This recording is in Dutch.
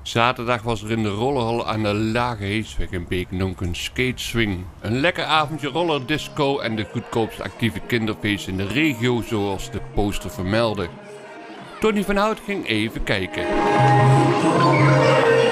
Zaterdag was er in de rollerhal aan de Lage Heesweg in Beek-Nonk een skateswing. Een lekker avondje rollerdisco en de goedkoopste actieve kinderfeest in de regio, zoals de poster vermeldde. Tony van Hout ging even kijken.